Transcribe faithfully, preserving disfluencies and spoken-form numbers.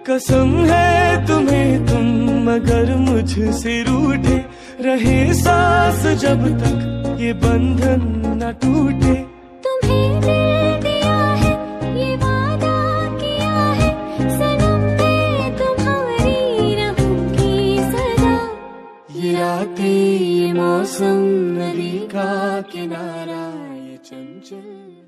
कसम है तुम्हें तुम मगर मुझसे रूठे रहे सांस जब तक ये बंधन न टूटे। तुम्हें दिल दिया है ये वादा किया है सनम मैं तुम्हारी रहूंगी सदा। ये रातें ये मौसम नदी का किनारा ये चंचल